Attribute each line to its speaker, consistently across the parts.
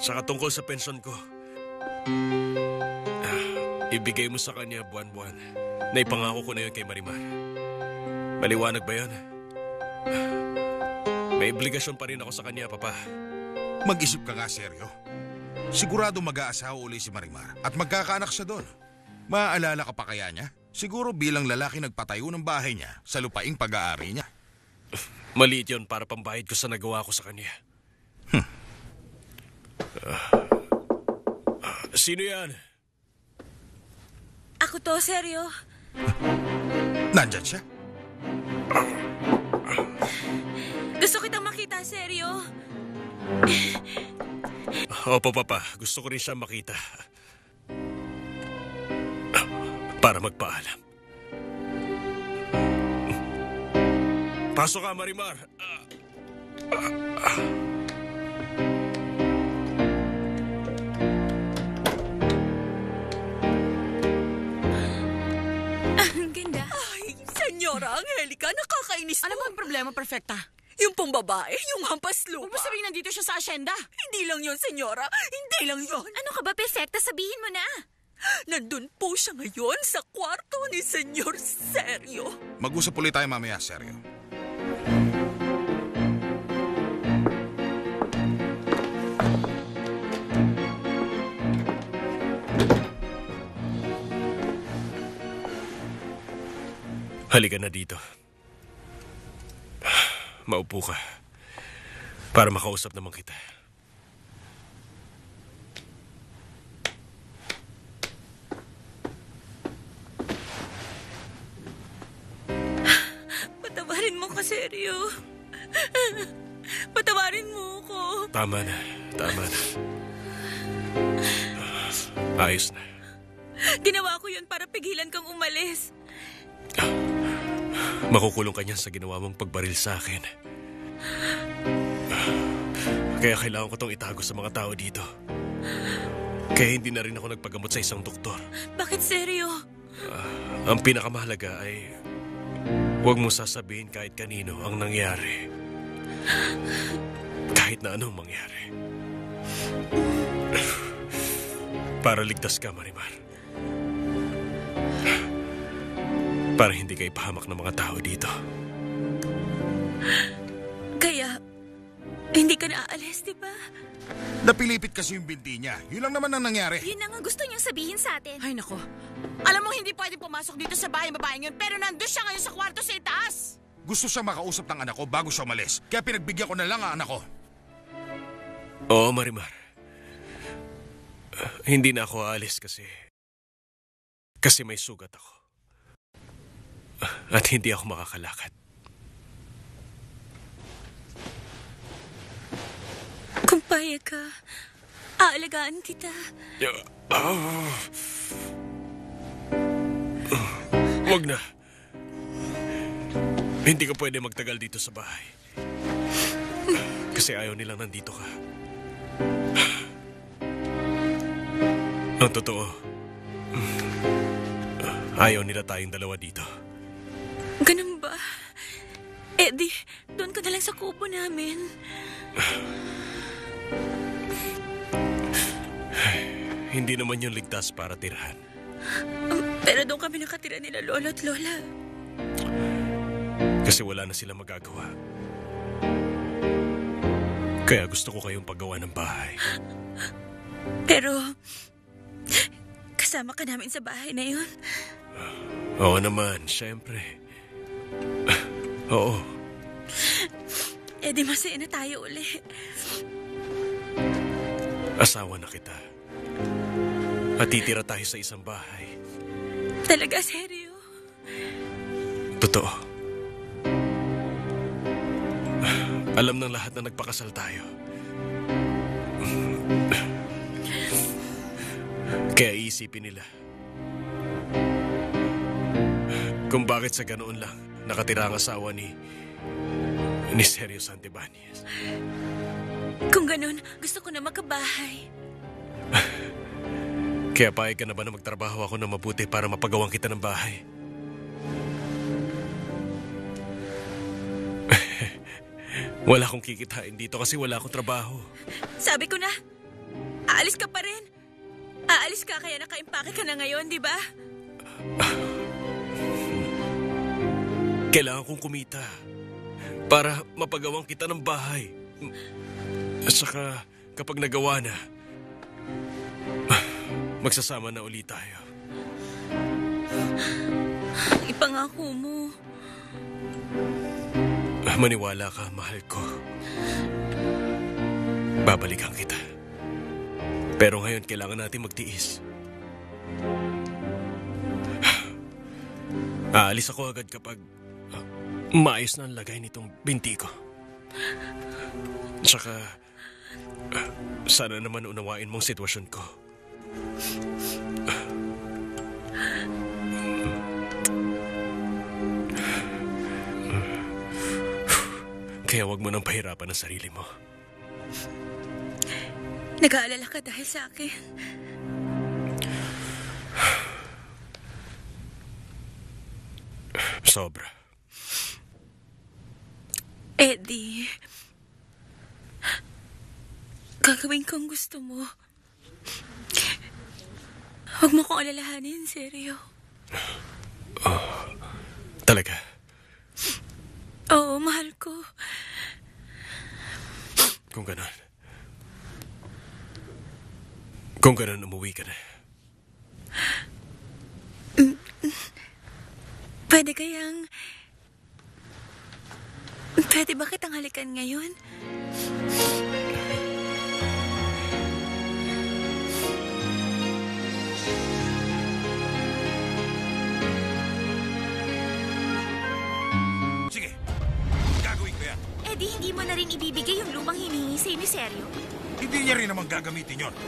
Speaker 1: Saka tungkol sa pensyon ko. Ibigay mo sa kanya buwan-buwan. Naipangako ko na yun kay Marimar. Maliwanag ba yun? May obligasyon pa rin ako sa kanya, Papa.
Speaker 2: Mag-isip ka nga, Sergio. Sigurado mag-aasawa uli si Marimar at magkakaanak siya doon. Maaalala ka pa kaya niya? Siguro bilang lalaki nagpatayo ng bahay niya sa lupaing pag-aari niya.
Speaker 1: Maliit yun para pambayad ko sa nagawa ko sa kanya. Sino yan?
Speaker 3: Ako to, Sergio.
Speaker 2: Nandyan siya?
Speaker 3: Gusto kitang makita, Sergio.
Speaker 1: Opo, Papa. Gusto ko rin siya makita. Para magpaalam. Pasok ka, Marimar.
Speaker 3: Ang ganda.
Speaker 4: Ay, Senyora Angelica, nakakainis to.
Speaker 5: Ano ba ang problema, Perfecta?
Speaker 4: Yung pong babae, yung hampas lupa.
Speaker 5: Huwag mo sabihin nandito siya sa asyenda.
Speaker 4: Hindi lang yun, Senyora. Hindi lang yun.
Speaker 3: Ano ka ba, perfecta? Sabihin mo na.
Speaker 4: Nandun po siya ngayon sa kwarto ni Senyor Sergio.
Speaker 2: Mag-usap ulit tayo mamaya, Sergio.
Speaker 1: Halika na dito. Maupo ka. Para makausap naman kita.
Speaker 3: Patawarin mo ko, Sergio. Patawarin mo ko.
Speaker 1: Tama na. Tama na. Ayos na.
Speaker 3: Ginawa ko yun para pigilan kang umalis.
Speaker 1: Makukulong ka niyan sa ginawa mong pagbaril sa akin. Kaya kailangan ko itong itago sa mga tao dito. Kaya hindi na rin ako nagpagamot sa isang doktor.
Speaker 3: Bakit, Sergio?
Speaker 1: Ang pinakamahalaga ay huwag mo sasabihin kahit kanino ang nangyari. Kahit na anong mangyari. Para ligtas ka, Marimar. Para hindi ka ipahamak ng mga tao dito.
Speaker 3: Kaya, hindi ka naaalis, di ba?
Speaker 2: Napilipit kasi yung binti niya. Yun lang naman ang nangyari.
Speaker 3: Yun ang gusto niyang sabihin sa atin.
Speaker 5: Ay, nako. Alam mo, hindi pwede pumasok dito sa bahay babaeng yun, pero nandun siya ngayon sa kwarto sa itaas.
Speaker 2: Gusto siya makausap ng anak ko bago siya umalis. Kaya pinagbigyan ko na lang ang anak ko.
Speaker 1: Oo, Marimar. Hindi na ako aalis kasi may sugat ako. At hindi ako makakalakad.
Speaker 3: Kung payag ka, aalagaan kita.
Speaker 1: Wag na. Hindi ka pwede magtagal dito sa bahay. Kasi ayaw nilang nandito ka. Ang totoo, ayaw nila tayong dalawa dito.
Speaker 3: Ganun ba? Eddie, doon ka na lang sa kubo namin.
Speaker 1: Hindi naman yun ligtas para tirahan.
Speaker 3: Pero doon kami nakatira nila lolo at lola.
Speaker 1: Kasi wala na sila magagawa. Kaya gusto ko kayong paggawa ng bahay.
Speaker 3: Pero, kasama ka namin sa bahay na yun.
Speaker 1: Oo naman, syempre. Oo.
Speaker 3: Eddie, masaya na tayo uli.
Speaker 1: Asawa na kita. At titira tayo sa isang bahay.
Speaker 3: Talaga, seryo?
Speaker 1: Totoo. Alam ng lahat na nagpakasal tayo. Kaya iisipin nila kung bakit sa ganoon lang nakatira ang asawa ni Sergio Santibanez.
Speaker 3: Kung ganun, gusto ko na makabahay.
Speaker 1: Kaya payag ka na ba na magtrabaho ako na mabuti para mapagawang kita ng bahay? Wala akong kikitain dito kasi wala akong trabaho.
Speaker 3: Sabi ko na, Aalis ka pa rin. Aalis ka kaya nakaimpake ka na ngayon, di ba?
Speaker 1: Kailangan kong kumita para mapagawang kita ng bahay. At saka kapag nagawa na, magsasama na ulit tayo.
Speaker 3: Ipangako mo.
Speaker 1: Maniwala ka, mahal ko. Babalikan kita. Pero ngayon kailangan natin magtiis. Aalis ako agad kapag maayos na ang lagay nitong binti ko. Tsaka, sana naman unawain mong sitwasyon ko. Kaya wag mo nang pahirapan ang sarili mo.
Speaker 3: Nag-aalala ka dahil sa akin.
Speaker 1: Sobra.
Speaker 3: Eddie, gagawin kong gusto mo. Huwag mo kong alalahanin, seryo.
Speaker 1: Talaga?
Speaker 3: Oo, mahal ko.
Speaker 1: Kung ganon, umuwi ka na.
Speaker 3: Pwede ba kitang halikan ngayon?
Speaker 2: Sige, gagawin ko yan.
Speaker 3: Eh di hindi mo na rin ibibigay yung lumang hinihingi sa'yo ni Seryo?
Speaker 2: Hindi niya rin naman gagamitin yon.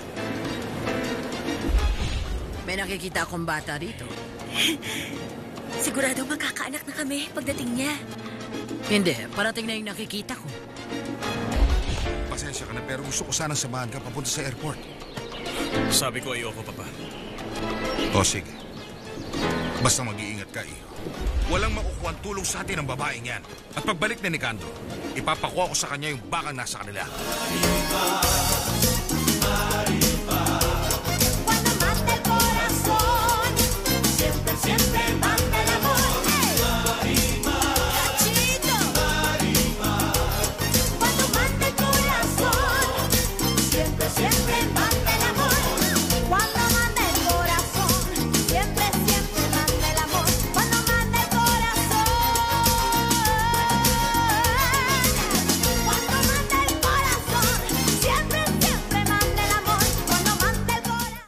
Speaker 5: May nakikita akong bata rito.
Speaker 3: Sigurado magkakaanak na kami pagdating niya.
Speaker 5: Hindi, parating na yung nakikita ko.
Speaker 2: Pasensya ka na pero gusto ko sanang samahan ka papunta sa airport.
Speaker 1: Sabi ko ayoko, Papa.
Speaker 2: O sige. Basta mag-iingat ka, Iho. Walang makukuha ang tulong sa atin ng babaeng yan. At pagbalik na ni Kando, ipapakuha ko sa kanya yung bakang nasa kanila.